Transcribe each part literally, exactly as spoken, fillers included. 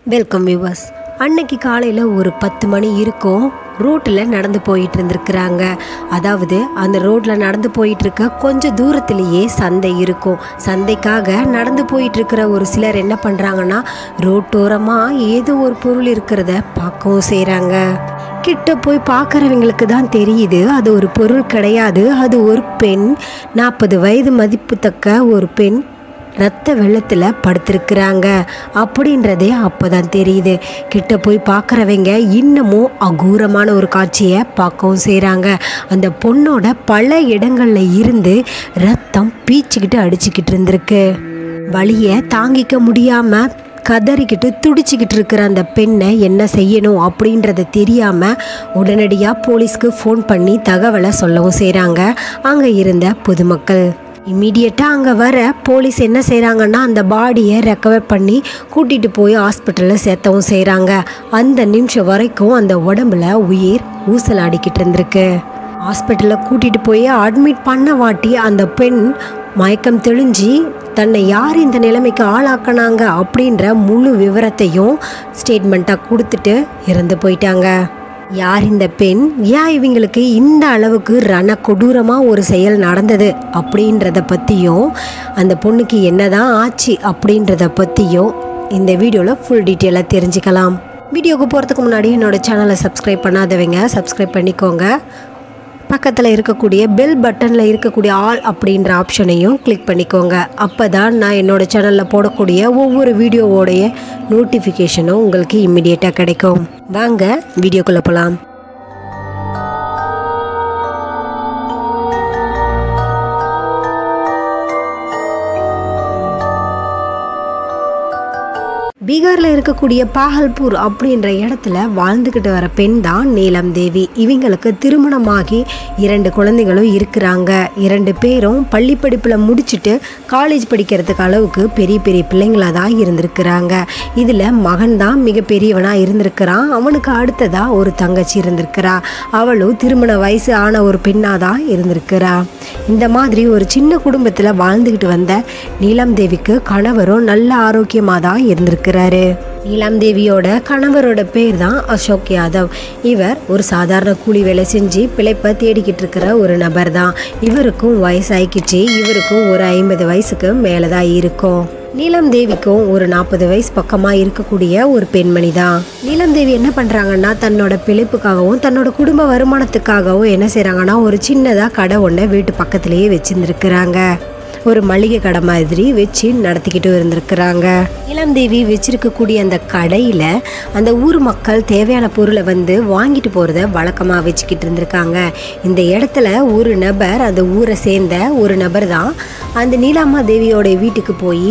Welcome viewers. அன்னைக்கு காலையில் ஒரு பத்து மணி இருக்கும். ரோட்டில் நடந்து போயிட்டு இருந்திருக்கிறாங்க. அதாவது அந்த ரோட்டில் நடந்து போயிட்டு இருக்க கொஞ்சம் தூரத்திலேயே சந்தை இருக்கும். சந்தைக்காக நடந்து போயிட்டு இருக்கிற ஒரு சிலர் என்ன பண்ணுறாங்கன்னா, ரோட்டோரமாக ஏதோ ஒரு பொருள் இருக்கிறத பார்க்கவும் செய்கிறாங்க. கிட்ட போய் பார்க்குறவங்களுக்கு தான் தெரியுது அது ஒரு பொருள் கிடையாது, அது ஒரு பெண். நாற்பது வயது மதிப்புத்தக்க ஒரு பெண் ரத்த வெள்ளத்தில் படுத்திருக்கிறாங்க அப்படின்றதே அப்போ தான் தெரியுது. கிட்ட போய் பார்க்குறவங்க இன்னமும் அகூரமான ஒரு காட்சியை பார்க்கவும் செய்கிறாங்க. அந்த பொண்ணோட பல இடங்களில் இருந்து ரத்தம் பீச்சிக்கிட்டு அடிச்சுக்கிட்டு இருந்திருக்கு. வலியை தாங்கிக்க முடியாமல் கதறிக்கிட்டு துடிச்சிக்கிட்டு இருக்கிற அந்த பெண்ணை என்ன செய்யணும் அப்படின்றத தெரியாமல் உடனடியாக போலீஸ்க்கு ஃபோன் பண்ணி தகவலை சொல்லவும் செய்கிறாங்க அங்கே இருந்த பொதுமக்கள். இம்மீடியட்டாக அங்கே வர போலீஸ் என்ன செய்கிறாங்கன்னா, அந்த பாடியை ரெக்கவர் பண்ணி கூட்டிகிட்டு போய் ஹாஸ்பிட்டலில் சேர்த்தவும் செய்கிறாங்க. அந்த நிமிஷம் வரைக்கும் அந்த உடம்புல உயிர் ஊசலாடிக்கிட்டு இருந்திருக்கு. ஹாஸ்பிட்டலில் கூட்டிகிட்டு போய் அட்மிட் பண்ண வாட்டி அந்த பெண் மயக்கம் தெளிஞ்சு தன்னை யார் இந்த நிலைமைக்கு ஆளாக்கினாங்க அப்படின்ற முழு விவரத்தையும் ஸ்டேட்மெண்ட்டாக கொடுத்துட்டு இறந்து போயிட்டாங்க. யார் இந்த பெண், ஏன் இவங்களுக்கு இந்த அளவுக்கு ரண கொடூரமாக ஒரு செயல் நடந்தது அப்படின்றத பற்றியும், அந்த பொண்ணுக்கு என்னதான் ஆச்சு அப்படின்றத பற்றியும் இந்த வீடியோவில் ஃபுல் டீட்டெயிலாக தெரிஞ்சுக்கலாம். வீடியோவுக்கு போகிறதுக்கு முன்னாடி என்னோடய சேனலை சப்ஸ்கிரைப் பண்ணாதவங்க சப்ஸ்கிரைப் பண்ணிக்கோங்க. பக்கத்தில் இருக்கக்கூடிய பெல் பட்டனில் இருக்கக்கூடிய ஆல் அப்படின்ற ஆப்ஷனையும் கிளிக் பண்ணிக்கோங்க. அப்போ தான் நான் என்னோடய சேனலில் போடக்கூடிய ஒவ்வொரு வீடியோவோடைய நோட்டிஃபிகேஷனும் உங்களுக்கு இம்மிடியேட்டாக கிடைக்கும். வாங்க வீடியோக்குள்ளே போகலாம். பீகாரில் இருக்கக்கூடிய பாகல்பூர் அப்படின்ற இடத்துல வாழ்ந்துக்கிட்டு வர பெண் தான் நீலம் தேவி. இவங்களுக்கு திருமணமாகி இரண்டு குழந்தைகளும் இருக்கிறாங்க. இரண்டு பேரும் பள்ளி படிப்பில் முடிச்சுட்டு காலேஜ் படிக்கிறதுக்கு அளவுக்கு பெரிய பெரிய பிள்ளைங்களாக தான் இருந்திருக்கிறாங்க. இதில் மகன் தான் மிக பெரியவனாக இருந்திருக்கிறான். அவனுக்கு அடுத்ததாக ஒரு தங்கச்சி இருந்திருக்கிறா. அவளும் திருமண வயசு ஆன ஒரு பெண்ணாக தான் இருந்திருக்கிறா. இந்த மாதிரி ஒரு சின்ன குடும்பத்தில் வாழ்ந்துக்கிட்டு வந்த நீலம் தேவிக்கு கணவரும் நல்ல ஆரோக்கியமாக தான் இருந்திருக்கிறார். நீலம் தேவியோட கணவரோட பேர் தான் அசோக் யாதவ். இவர் ஒரு சாதாரண கூலி வேலை செஞ்சு பிழைப்பை தேடிக்கிட்டு இருக்கிற ஒரு நபர் தான். இவருக்கும் வயசாகிக்கிச்சு. இவருக்கும் ஒரு ஐம்பது வயசுக்கு மேலே தான் இருக்கும். நீலம் தேவிக்கும் ஒரு நாற்பது வயசு பக்கமாக இருக்கக்கூடிய ஒரு பெண்மணி தான். நீலம் தேவி என்ன பண்ணுறாங்கன்னா, தன்னோட பிழைப்புக்காகவும் தன்னோட குடும்ப வருமானத்துக்காகவும் என்ன செய்கிறாங்கன்னா, ஒரு சின்னதாக கடை ஒன்றை வீட்டு பக்கத்துலேயே வச்சுருந்துருக்குறாங்க. ஒரு மளிகை கடை மாதிரி வச்சு நடத்திக்கிட்டு இருந்திருக்கிறாங்க. நீலம் தேவி வச்சிருக்கக்கூடிய அந்த கடையில் அந்த ஊர் மக்கள் தேவையான பொருளை வந்து வாங்கிட்டு போகிறத வழக்கமாக வச்சுக்கிட்டு இருந்திருக்காங்க. இந்த இடத்துல ஒரு நபர், அந்த ஊரை சேர்ந்த ஒரு நபர் தான் அந்த நீலாமா தேவியோட வீட்டுக்கு போய்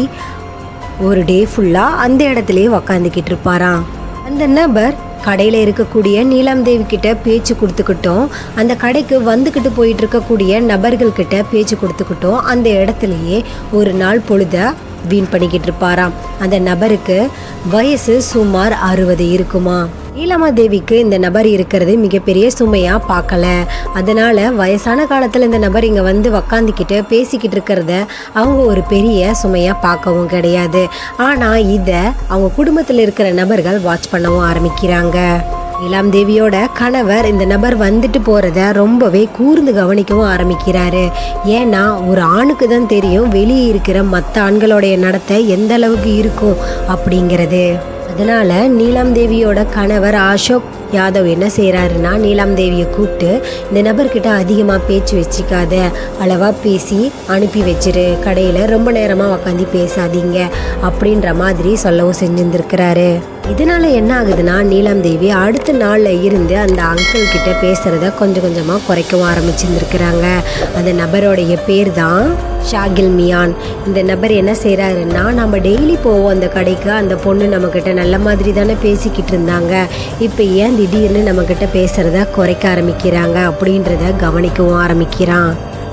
ஒரு டே ஃபுல்லாக அந்த இடத்துலையே உக்காந்துக்கிட்டு இருப்பாராம். அந்த நபர் கடையில் இருக்கக்கூடிய நீலம் தேவி கிட்ட பேச்சு கொடுத்துக்கிட்டோம், அந்த கடைக்கு வந்துக்கிட்டு போயிட்டு இருக்கக்கூடிய நபர்கள்கிட்ட பேச்சு கொடுத்துக்கிட்டோம் அந்த இடத்துலையே ஒரு நாள் பொழுத வீண் பண்ணிக்கிட்டு இருப்பாராம். அந்த நபருக்கு வயசு சுமார் அறுபது இருக்குமா. நீலமா தேவிக்கு இந்த நபர் இருக்கிறது மிகப்பெரிய சுமையாக பார்க்கல. அதனால் வயசான காலத்தில் இந்த நபர் இங்கே வந்து உக்காந்துக்கிட்டு பேசிக்கிட்டு இருக்கிறத அவங்க ஒரு பெரிய சுமையாக பார்க்கவும் கிடையாது. ஆனால் இதை அவங்க குடும்பத்தில் இருக்கிற நபர்கள் வாட்ச் பண்ணவும் ஆரம்பிக்கிறாங்க. நீலம் தேவியோட கணவர் இந்த நபர் வந்துட்டு போகிறத ரொம்பவே கூர்ந்து கவனிக்கவும் ஆரம்பிக்கிறாரு. ஏன்னா ஒரு ஆணுக்கு தான் தெரியும் வெளியே இருக்கிற மற்ற ஆண்களுடைய நடத்தை எந்த அளவுக்கு இருக்கும் அப்படிங்கிறது. அதனால் நீலம் தேவியோட கணவர் அசோக் யாதவ் என்ன செய்கிறாருன்னா, நீலம் தேவியை கூப்பிட்டு இந்த நபர்கிட்ட அதிகமாக பேச்சு வச்சுக்காத, அளவாக பேசி அனுப்பி வச்சிரு, கடையில் ரொம்ப நேரமாக உக்காந்து பேசாதீங்க அப்படின்ற மாதிரி சொல்லவும் செஞ்சுருந்துருக்கிறாரு. இதனால் என்ன ஆகுதுன்னா, நீலம் தேவி அடுத்த நாளில் இருந்து அந்த அங்கிள் கிட்ட பேசுகிறத கொஞ்சம் கொஞ்சமாக குறைக்கவும் ஆரம்பிச்சுருந்துருக்கிறாங்க. அந்த நபரோடைய பேர் தான் ஷாகில் மியான். இந்த நபர் என்ன செய்கிறாருன்னா, நம்ம டெய்லி போவோம் அந்த கடைக்கு, அந்த பொண்ணு நம்மக்கிட்ட நல்ல மாதிரி தானே பேசிக்கிட்டு இருந்தாங்க, இப்போ ஏன் திடீர்னு நம்மக்கிட்ட பேசுகிறத குறைக்க ஆரம்பிக்கிறாங்க அப்படின்றத கவனிக்கவும் ஆரம்பிக்கிறான்.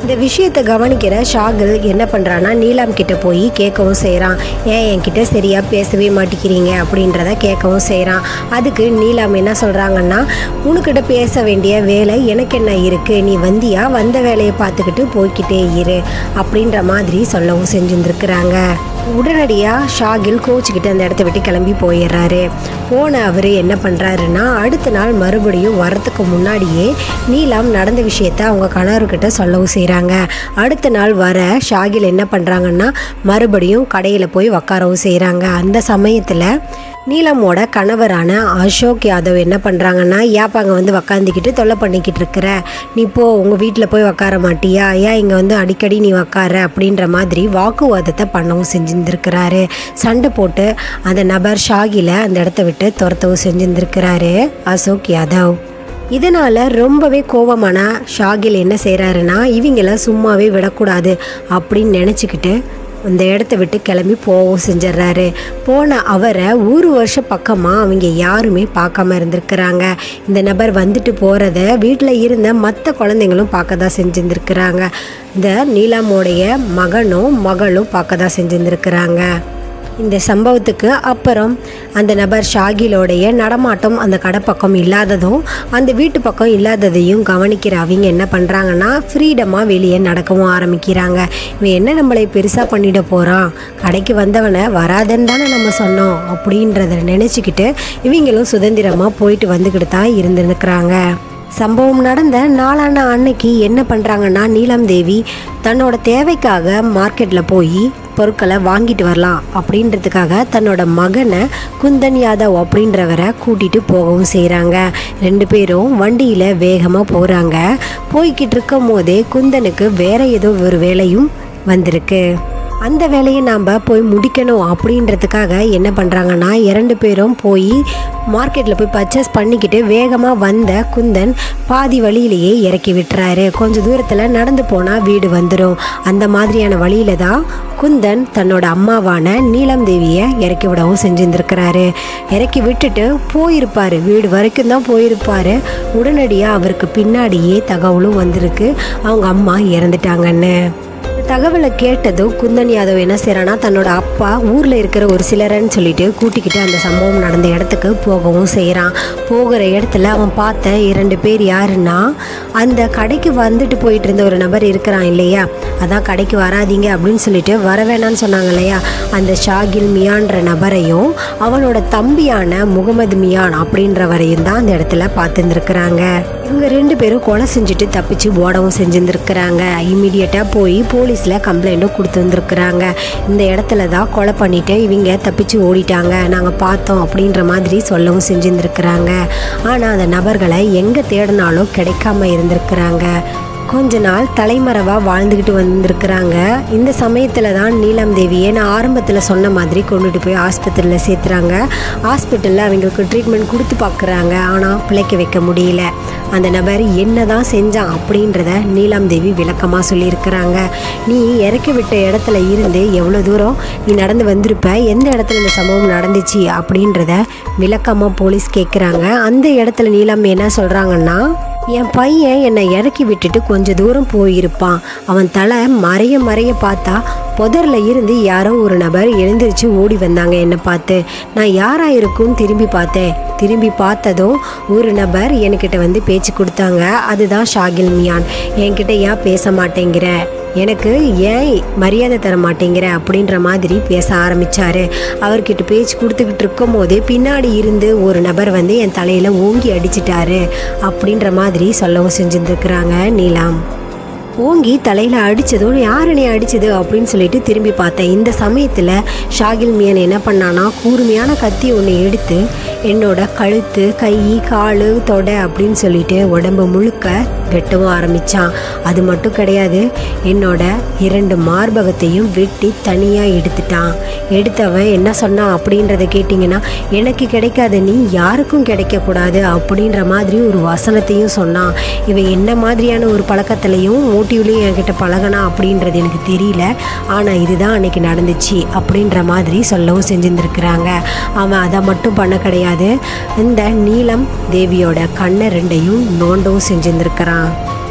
இந்த விஷயத்தை கவனிக்கிற ஷாகில் என்ன பண்ணுறான்னா நீலம் கிட்ட போய் கேட்கவும் செய்கிறான். ஏன் என்கிட்ட சரியாக பேசவே மாட்டேங்கிறீங்க அப்படின்றத கேட்கவும் செய்கிறான். அதுக்கு நீலம் என்ன சொல்கிறாங்கன்னா, உனக்கிட்ட பேச வேண்டிய வேலை எனக்கு என்ன இருக்குது, நீ வந்தியா வந்த வேலையை பார்த்துக்கிட்டு போய்கிட்டே இரு அப்படின்ற மாதிரி சொல்லவும் செஞ்சுருந்துருக்குறாங்க. உடனடியாக ஷாகில் கோச்சுக்கிட்டு அந்த இடத்த விட்டு கிளம்பி போயிடுறாரு. போன அவர் என்ன பண்ணுறாருன்னா, அடுத்த நாள் மறுபடியும் வரத்துக்கு முன்னாடியே நீலம் நடந்த விஷயத்த அவங்க கணவர்கிட்ட சொல்லவும் செய்கிறாங்க. அடுத்த நாள் வர ஷாகில் என்ன பண்ணுறாங்கன்னா, மறுபடியும் கடையில் போய் உக்காரவும் செய்கிறாங்க. அந்த சமயத்தில் நீலமோட கணவரான அசோக் யாதவ் என்ன பண்ணுறாங்கன்னா, ஏப்பாங்க வந்து உக்காந்துக்கிட்டு தொல்லை பண்ணிக்கிட்டு இருக்கிற, நீ போ உங்கள் வீட்டில் போய் உக்கார மாட்டியா, ஏன் இங்கே வந்து அடிக்கடி நீ உக்கார அப்படின்ற மாதிரி வாக்குவாதத்தை பண்ணவும் செஞ்சுருந்துருக்கிறாரு. சண்டை போட்டு அந்த நபர் ஷாகில அந்த இடத்த விட்டு துரத்தவும் செஞ்சுருந்துருக்கிறாரு அசோக் யாதவ். இதனால் ரொம்பவே கோபமான ஷாகில் என்ன செய்கிறாருன்னா, இவங்கள சும்மாவே விடக்கூடாது அப்படின்னு நினச்சிக்கிட்டு அந்த இடத்த விட்டு கிளம்பி போகவும் செஞ்சிடறாரு. போன அவரை ஒரு வருஷம் பக்கமாக அவங்க யாருமே பார்க்காம இருந்திருக்கிறாங்க. இந்த நபர் வந்துட்டு போகிறத வீட்டில் இருந்த மற்ற குழந்தைங்களும் பார்க்க தான் செஞ்சுருந்துருக்கிறாங்க. இந்த நீலாமோடைய மகனும் மகளும் பார்க்க தான் செஞ்சுருந்துருக்கிறாங்க. இந்த சம்பவத்துக்கு அப்புறம் அந்த நபர் ஷாகிலோடைய நடமாட்டம் அந்த கடை பக்கம் இல்லாததும் அந்த வீட்டு பக்கம் இல்லாததையும் கவனிக்கிற அவங்க என்ன பண்ணுறாங்கன்னா, ஃப்ரீடமாக வெளியே நடக்கவும் ஆரம்பிக்கிறாங்க. இவன் என்ன நம்மளை பெருசாக பண்ணிட போகிறான், கடைக்கு வந்தவனை வராதுன்னு தானே நம்ம சொன்னோம் அப்படின்றத நினச்சிக்கிட்டு இவங்களும் சுதந்திரமாக போயிட்டு வந்துக்கிட்டு தான் இருந்துருக்கிறாங்க. சம்பவம் நடந்த நாளான அன்னைக்கு என்ன பண்ணுறாங்கன்னா, நீலம் தேவி தன்னோட தேவைக்காக மார்க்கெட்டில் போய் பொருட்களை வாங்கிட்டு வரலாம் அப்படின்றதுக்காக தன்னோட மகனை குந்தன் யாதவ் அப்படின்றவரை கூட்டிகிட்டு போகவும் செய்கிறாங்க. ரெண்டு பேரும் வண்டியில் வேகமாக போகிறாங்க. போய்கிட்டு இருக்கும் போதே குந்தனுக்கு வேறு ஏதோ ஒரு வேலையும் வந்திருக்கு. அந்த வேலையை நாம் போய் முடிக்கணும் அப்படின்றதுக்காக என்ன பண்ணுறாங்கன்னா, இரண்டு பேரும் போய் மார்க்கெட்டில் போய் பர்ச்சேஸ் பண்ணிக்கிட்டு வேகமாக வந்த குந்தன் பாதி வழியிலேயே இறக்கி விட்டுறாரு. கொஞ்சம் தூரத்தில் நடந்து போனால் வீடு வந்துடும். அந்த மாதிரியான வழியில் தான் குந்தன் தன்னோட அம்மாவான நீலம் தேவியை இறக்கி விடவும் செஞ்சுருந்துருக்கிறாரு. இறக்கி விட்டுட்டு போயிருப்பார், வீடு வரைக்கும் தான் போயிருப்பார். உடனடியாக அவருக்கு பின்னாடியே தகவலும் வந்திருக்கு, அவங்க அம்மா இறந்துட்டாங்கன்னு. தகவலை கேட்டதும் குந்தன் யாதவ் என்ன செய்கிறான்னா, தன்னோட அப்பா ஊரில் இருக்கிற ஒரு சிலரன்னு சொல்லிட்டு கூட்டிக்கிட்டு அந்த சம்பவம் நடந்த இடத்துக்கு போகவும் செய்கிறான். போகிற இடத்துல அவன் பார்த்த இரண்டு பேர் யாருன்னா, அந்த கடைக்கு வந்துட்டு போயிட்டு இருந்த ஒரு நபர் இருக்கிறான் இல்லையா, அதான் கடைக்கு வராதிங்க அப்படின்னு சொல்லிட்டு வர வேணான்னு சொன்னாங்க இல்லையா, அந்த ஷாகில் மியான்ற நபரையும் அவனோட தம்பியான முகமது மியான் அப்படின்றவரையும் தான் அந்த இடத்துல பார்த்துருந்துருக்குறாங்க. இவங்க ரெண்டு பேரும் கொலை செஞ்சுட்டு தப்பிச்சு ஓடவும் செஞ்சுருந்துருக்குறாங்க. இம்மிடியட்டாக போய் போலீஸில் கம்ப்ளைண்ட்டும் கொடுத்து வந்துருக்குறாங்க. இந்த இடத்துல தான் கொலை பண்ணிவிட்டு இவங்க தப்பிச்சு ஓடிட்டாங்க, நாங்கள் பார்த்தோம் அப்படின்ற மாதிரி சொல்லவும் செஞ்சுருந்துருக்குறாங்க. ஆனால் அந்த நபர்களை எங்கே தேடினாலும் கிடைக்காம இருந்திருக்கிறாங்க. கொஞ்ச நாள் தலைமறைவாக வாழ்ந்துக்கிட்டு வந்திருக்கிறாங்க. இந்த சமயத்தில் தான் நீலம் தேவியை நான் ஆரம்பத்தில் சொன்ன மாதிரி கொண்டுட்டு போய் ஆஸ்பத்திரியில் சேர்த்துறாங்க. ஹாஸ்பிட்டலில் அவங்களுக்கு ட்ரீட்மெண்ட் கொடுத்து பார்க்குறாங்க. ஆனால் பிழைக்க வைக்க முடியல. அந்த நபர் என்ன தான் செஞ்சான் அப்படின்றத நீலம் தேவி விளக்கமாக சொல்லியிருக்கிறாங்க. நீ இறக்கி விட்ட இடத்துல இருந்து எவ்வளோ தூரம் நீ நடந்து வந்திருப்ப, எந்த இடத்துல இந்த சம்பவம் நடந்துச்சு அப்படின்றத விளக்கமாக போலீஸ் கேட்குறாங்க. அந்த இடத்துல நீலம் என்ன சொல்கிறாங்கன்னா, என் பையன் என்னை இறக்கி விட்டுட்டு கொஞ்சம் தூரம் போயிருப்பான், அவன் தலை மறைய மறைய பார்த்தா புதரில் இருந்து யாரோ ஒரு நபர் எழுந்திரிச்சு ஓடி வந்தாங்க என்னை பார்த்து. நான் யாராக இருக்கும்னு திரும்பி பார்த்தேன். திரும்பி பார்த்ததும் ஒரு நபர் என்கிட்ட வந்து பேச்சு கொடுத்தாங்க, அதுதான் ஷாகில் மியான். என்கிட்ட ஏன் பேச மாட்டேங்கிற, எனக்கு ஏன் மரியாதை தர மாட்டேங்கிற அப்படின்ற மாதிரி பேச ஆரம்பித்தார். அவர்கிட்ட பேச்சு கொடுத்துக்கிட்டு இருக்கும் போதே பின்னாடி இருந்து ஒரு நபர் வந்து என் தலையில் ஓங்கி அடிச்சிட்டாரு அப்படின்ற மாதிரி சொல்லவும் செஞ்சுருந்துருக்குறாங்க நீலம். ஓங்கி தலையில் அடித்ததும் யாருனே அடிச்சது அப்படின்னு சொல்லிட்டு திரும்பி பார்த்தேன். இந்த சமயத்தில் ஷாகில் மியான் என்ன பண்ணானா, கூர்மையான கத்தி ஒன்று எடுத்து என்னோட கழுத்து, கை, கால், தொடை அப்படின்னு சொல்லிட்டு உடம்பு முழுக்க வெட்டவும் ஆரம்பித்தான். அது மட்டும் கிடையாது, என்னோட இரண்டு மார்பகத்தையும் வெட்டி தனியாக எடுத்துட்டான். எடுத்தவன் என்ன சொன்னான் அப்படின்றத கேட்டிங்கன்னா, எனக்கு கிடைக்காத நீ யாருக்கும் கிடைக்கக்கூடாது அப்படின்ற மாதிரி ஒரு வசனத்தையும் சொன்னான். இவன் என்ன மாதிரியான ஒரு பழக்கத்துலையும் மோட்டிவ்லையும் என்கிட்ட பழகனா அப்படின்றது எனக்கு தெரியல, ஆனால் இதுதான் அன்னைக்கு நடந்துச்சு அப்படின்ற மாதிரி சொல்லவும் செஞ்சுருந்துருக்குறாங்க. அவன் அதை மட்டும் பண்ண கிடையாது, இந்த நீலம் தேவியோட கண்ணை ரெண்டையும் நோண்டவும் செஞ்சுருந்துருக்கிறான்.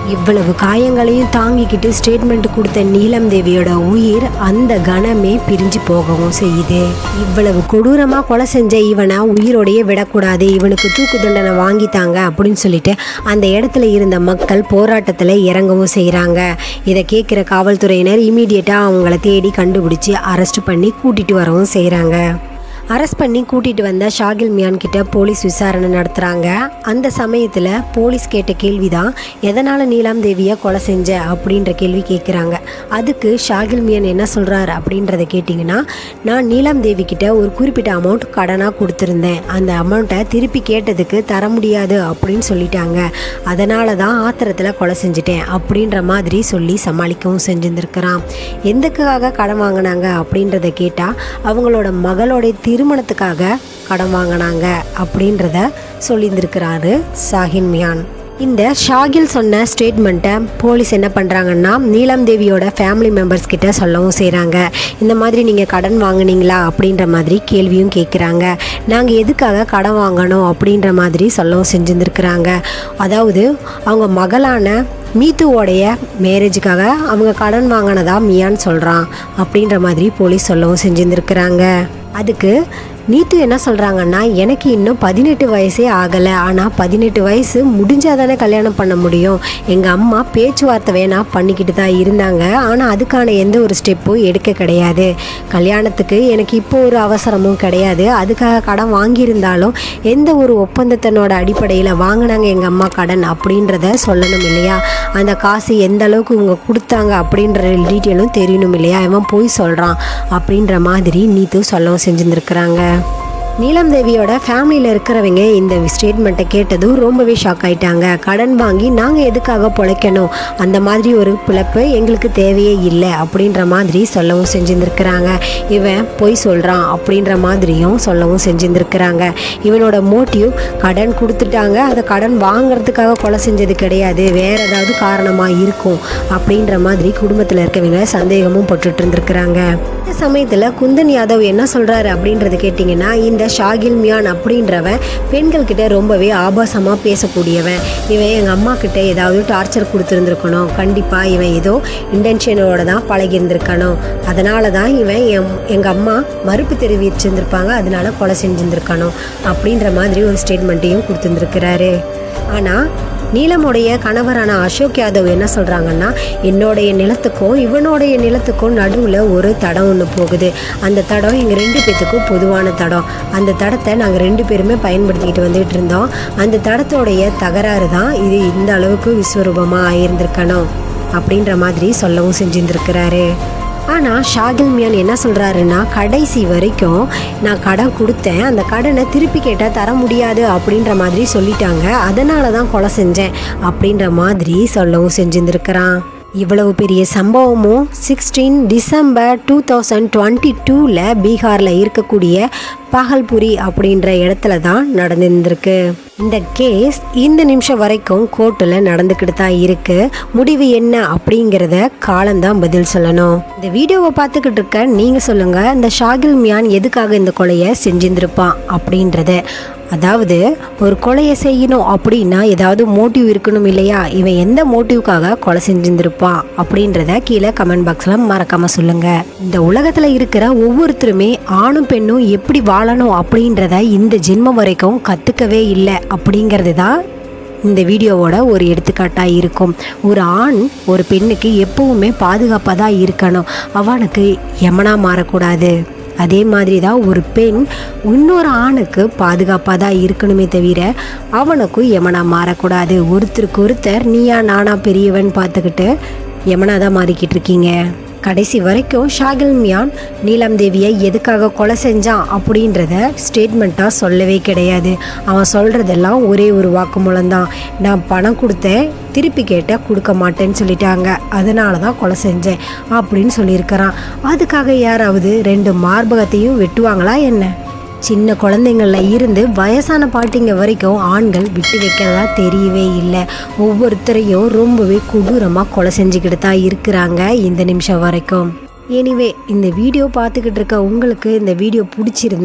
இவ்வளவு காயங்களையும் தாங்கிக்கிட்டு ஸ்டேட்மெண்ட் கொடுத்த நீலம் தேவியோட உயிர் அந்த கணமே பிரிஞ்சு போகவும் செய்யுது. இவ்வளவு கொடூரமாக கொலை செஞ்ச இவனை உயிரோடையே விடக்கூடாது, இவனுக்கு தூக்கு தண்டனை வாங்கித்தாங்க அப்படின்னு சொல்லிட்டு அந்த இடத்துல இருந்த மக்கள் போராட்டத்தில் இறங்கவும் செய்கிறாங்க. இதை கேட்குற காவல்துறையினர் இமீடியட்டாக அவங்கள தேடி கண்டுபிடிச்சி அரெஸ்ட் பண்ணி கூட்டிகிட்டு வரவும் செய்கிறாங்க. அரெஸ்ட் பண்ணி கூட்டிகிட்டு வந்த ஷாகில் மியான் கிட்ட போலீஸ் விசாரணை நடத்துகிறாங்க. அந்த சமயத்தில் போலீஸ் கேட்ட கேள்வி தான், எதனால் நீலம் தேவியை கொலை செஞ்ச அப்படின்ற கேள்வி கேட்குறாங்க. அதுக்கு ஷாகில் மியான் என்ன சொல்கிறார் அப்படின்றத கேட்டிங்கன்னா, நான் நீலம் தேவி கிட்ட ஒரு குறிப்பிட்ட அமௌண்ட் கடனாக கொடுத்துருந்தேன், அந்த அமௌண்ட்டை திருப்பி கேட்டதுக்கு தர முடியாது அப்படின்னு சொல்லிட்டாங்க, அதனால தான் ஆத்திரத்தில் கொலை செஞ்சுட்டேன் அப்படின்ற மாதிரி சொல்லி சமாளிக்கவும் செஞ்சுருந்துருக்கிறான். எதுக்காக கடன் வாங்கினாங்க அப்படின்றத கேட்டால் அவங்களோட மகளோடைய திருமணத்துக்காக கடன் வாங்கினாங்க அப்படின்றத சொல்லியிருந்திருக்கிறாரு ஷாகில் மியான். இந்த ஷாகில் சொன்ன ஸ்டேட்மெண்ட்டை போலீஸ் என்ன பண்ணுறாங்கன்னா நீலம் தேவியோட ஃபேமிலி மெம்பர்ஸ் கிட்ட சொல்லவும் செய்கிறாங்க. இந்த மாதிரி நீங்கள் கடன் வாங்கினீங்களா அப்படின்ற மாதிரி கேள்வியும் கேட்குறாங்க. நாங்கள் எதுக்காக கடன் வாங்கணும் அப்படின்ற மாதிரி சொல்லவும் செஞ்சுருந்துருக்குறாங்க. அதாவது அவங்க மகளான மீத்துவோடைய மேரேஜுக்காக அவங்க கடன் வாங்கினதா மியான் சொல்கிறான் அப்படின்ற மாதிரி போலீஸ் சொல்லவும் செஞ்சுருந்துருக்குறாங்க. அதுக்கு நீத்து என்ன சொல்கிறாங்கன்னா, எனக்கு இன்னும் பதினெட்டு வயசே ஆகலை, ஆனால் பதினெட்டு வயசு முடிஞ்சால் தானே கல்யாணம் பண்ண முடியும், எங்கள் அம்மா பேச்சுவார்த்தை வேணால் பண்ணிக்கிட்டு தான் இருந்தாங்க, ஆனால் அதுக்கான எந்த ஒரு ஸ்டெப்பும் எடுக்க கிடையாது, கல்யாணத்துக்கு எனக்கு இப்போ ஒரு அவசரமும் கிடையாது, அதுக்காக கடன் வாங்கியிருந்தாலும் எந்த ஒரு ஒப்பந்தத்தினோட அடிப்படையில் வாங்கினாங்க எங்கள் அம்மா கடன் அப்படின்றத சொல்லணும் இல்லையா, அந்த காசு எந்த அளவுக்கு இவங்க கொடுத்தாங்க அப்படின்ற டீட்டெயிலும் தெரியணும் இல்லையா, இவன் போய் சொல்கிறான் அப்படின்ற மாதிரி நீத்து சொல்லவும் செஞ்சுருந்துருக்குறாங்க. நீலம் தேவியோட ஃபேமிலியில் இருக்கிறவங்க இந்த ஸ்டேட்மெண்ட்டை கேட்டதும் ரொம்பவே ஷாக் ஆகிட்டாங்க. கடன் வாங்கி நாங்கள் எதுக்காக பிழைக்கணும், அந்த மாதிரி ஒரு பிழைப்பு எங்களுக்கு தேவையே இல்லை அப்படின்ற மாதிரி சொல்லவும் செஞ்சுருந்துருக்குறாங்க. இவன் பொய் சொல்கிறான் அப்படின்ற மாதிரியும் சொல்லவும் செஞ்சுருந்துருக்குறாங்க. இவனோட மோட்டிவ் கடன் கொடுத்துட்டாங்க, அதை கடன் வாங்கிறதுக்காக கொலை செஞ்சது கிடையாது, வேறு ஏதாவது காரணமாக இருக்கும் அப்படின்ற மாதிரி குடும்பத்தில் இருக்கவங்க சந்தேகமும் பட்டுட்டு இருந்துருக்குறாங்க. இந்த சமயத்தில் குந்தன் யாதவ் என்ன சொல்கிறாரு அப்படின்றது கேட்டிங்கன்னா, இந்த ஷாகில் மியான் அப்படின்றவன் பெண்கள் கிட்ட ரொம்பவே ஆபாசமாக பேசக்கூடியவன், இவன் எங்கள் அம்மா கிட்ட ஏதாவது டார்ச்சர் கொடுத்துருந்துருக்கணும், கண்டிப்பாக இவன் ஏதோ இன்டென்ஷனோட தான் பழகியிருந்திருக்கணும், அதனால தான் இவன் எம் எங்கள் அம்மா மறுப்பு தெரிவிச்சிருந்துருப்பாங்க, அதனால கொலை செஞ்சுருந்துருக்கணும் அப்படின்ற மாதிரி ஒரு ஸ்டேட்மெண்ட்டையும் கொடுத்துருந்துருக்கிறாரு. ஆனால் நீலமுடைய கணவரான அசோக் யாதவ் என்ன சொல்கிறாங்கன்னா, என்னுடைய நிலத்துக்கும் இவனுடைய நிலத்துக்கும் நடுவில் ஒரு தடம் ஒன்று போகுது, அந்த தடம் எங்கள் ரெண்டு பேர்த்துக்கும் பொதுவான தடம், அந்த தடத்தை நாங்கள் ரெண்டு பேருமே பயன்படுத்திக்கிட்டு வந்துகிட்டு இருந்தோம், அந்த தடத்தோடைய தகராறு தான் இது இந்த அளவுக்கு விஸ்வரூபமாக ஆகியிருந்திருக்கணும் அப்படின்ற மாதிரி சொல்லவும் செஞ்சுருந்துருக்கிறாரு. ஆனால் ஷாகில் மியான் என்ன சொல்கிறாருன்னா, கடைசி வரைக்கும் நான் கடன் கொடுத்தேன், அந்த கடனை திருப்பி கேட்டால் தர முடியாது அப்படின்ற மாதிரி சொல்லிட்டாங்க, அதனால தான் கொலை செஞ்சேன் அப்படின்ற மாதிரி சொல்லவும் செஞ்சுருந்துருக்கிறான். இவ்வளவு பெரிய சம்பவமும் sixteen December two thousand twenty டூவில் பீகாரில் இருக்கக்கூடிய பகல்புரி அப்படின்ற இடத்துல தான் நடந்துருந்துருக்கு. இந்த கேஸ் இந்த நிமிஷம் வரைக்கும் கோர்ட்டில் நடந்துக்கிட்டு தான் இருக்குது. முடிவு என்ன அப்படிங்கிறத காலம்தான் பதில் சொல்லணும். இந்த வீடியோவை பார்த்துக்கிட்டு இருக்க நீங்கள் சொல்லுங்கள், இந்த ஷாகில் மியான் எதுக்காக இந்த கொலையை செஞ்சிருந்திருப்பான் அப்படின்றத. அதாவது ஒரு கொலையை செய்யணும் அப்படின்னா ஏதாவது மோட்டிவ் இருக்கணும் இல்லையா, இவன் எந்த மோட்டிவ்காக கொலை செஞ்சிருந்திருப்பான் அப்படின்றத கீழே கமெண்ட் பாக்ஸில் மறக்காமல் சொல்லுங்கள். இந்த உலகத்தில் இருக்கிற ஒவ்வொருத்தருமே ஆணும் பெண்ணும் எப்படி வாழணும் அப்படின்றத இந்த ஜென்மம் வரைக்கும் கற்றுக்கவே இல்லை அப்படிங்கிறது தான் இந்த வீடியோவோட ஒரு எடுத்துக்காட்டாக இருக்கும். ஒரு ஆண் ஒரு பெண்ணுக்கு எப்பவுமே பாதுகாப்பாக தான் இருக்கணும், அவனுக்கு யமனா மாறக்கூடாது. அதே மாதிரி தான் ஒரு பெண் இன்னொரு ஆணுக்கு பாதுகாப்பாக தான் இருக்கணுமே தவிர அவனுக்கும் யமனா மாறக்கூடாது. ஒருத்தருக்கு ஒருத்தர் நீயா நானா பெரியவன் பார்த்துக்கிட்டு யமனா தான் மாறிக்கிட்டு இருக்கீங்க. கடைசி வரைக்கும் ஷாகில் மியான் நீலம் தேவியை எதுக்காக கொலை செஞ்சான் அப்படின்றத ஸ்டேட்மெண்ட்டாக சொல்லவே கிடையாது. அவன் சொல்கிறதெல்லாம் ஒரே ஒரு வாக்குமூலம் தான், நான் பணம் கொடுத்தேன் திருப்பி கேட்டால் கொடுக்க மாட்டேன்னு சொல்லிட்டாங்க, அதனால தான் கொலை செஞ்சேன் அப்படின்னு சொல்லியிருக்கிறான். அதுக்காக யாராவது ரெண்டு மார்பகத்தையும் வெட்டுவாங்களா என்ன? சின்ன குழந்தைங்களில் இருந்து வயசான பாட்டிங்க வரைக்கும் ஆண்கள் விட்டு வைக்கிறதா தெரியவே இல்லை. ஒவ்வொருத்தரையும் ரொம்பவே கொடூரமாக கொலை செஞ்சுக்கிட்டு தான் இருக்கிறாங்க இந்த நிமிஷம் வரைக்கும். எனிவே இந்த வீடியோ பார்த்துக்கிட்டு இருக்க உங்களுக்கு இந்த வீடியோ பிடிச்சிருந்தா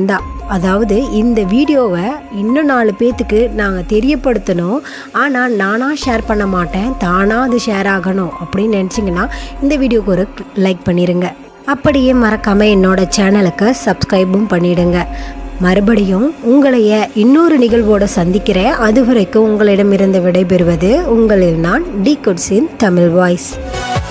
அதாவது இந்த வீடியோவை இன்னும் நாலு பேர்த்துக்கு நாங்கள் தெரியப்படுத்தணும், ஆனால் நானாக ஷேர் பண்ண மாட்டேன், தானாக அது ஷேர் ஆகணும் அப்படின்னு நினச்சிங்கன்னா இந்த வீடியோக்கு ஒரு லைக் பண்ணிடுங்க. அப்படியே மறக்காமல் என்னோடய சேனலுக்கு சப்ஸ்கிரைபும் பண்ணிவிடுங்க. மறுபடியும் உங்களைய இன்னொரு நிகழ்வோடு சந்திக்கிறேன். அது வரைக்கும் உங்களிடமிருந்து விடைபெறுவது உங்களில் நான், டிகோட்ஸின் தமிழ் வாய்ஸ்.